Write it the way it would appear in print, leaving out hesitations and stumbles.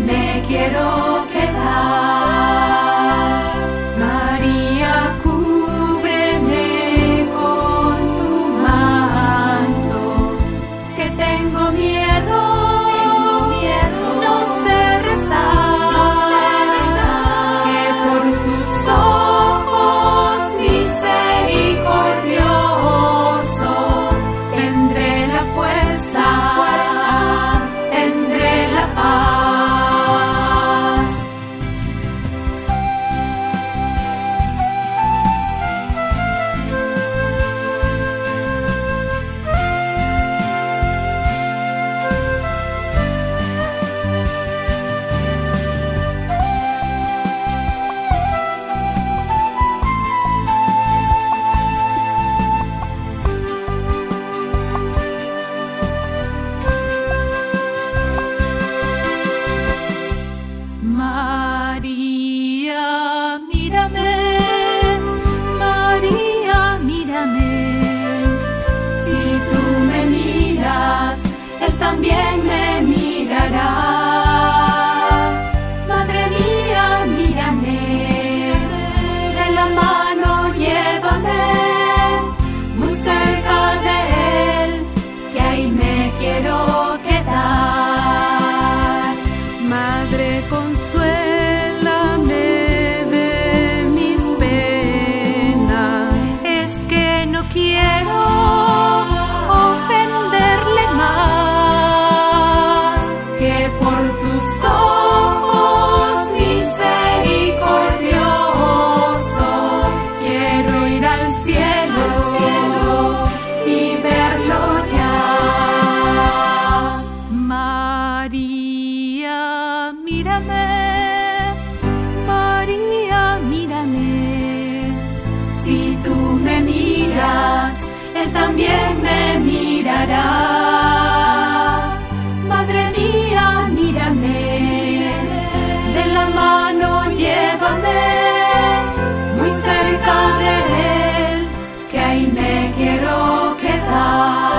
me quiero quedar. María, cúbreme con tu manto, que tengo miedo, no sé rezar, que por tus ojos misericordiosos tendré la fuerza, tendré la paz. María, mírame, María, mírame. Si tú me miras, Él también me mirará. Madre mía, mírame, de la mano llévame, muy cerca de Él, que ahí me quiero quedar. Madre, consuélame de mis penas. Es que no quiero ofenderle más, que por tus ojos misericordiosos quiero ir al cielo y verlo ya. María, mírame, María, mírame. Si tú me miras, Él también me mirará. Madre mía, mírame, de la mano llévame, muy cerca de Él, que ahí me quiero quedar.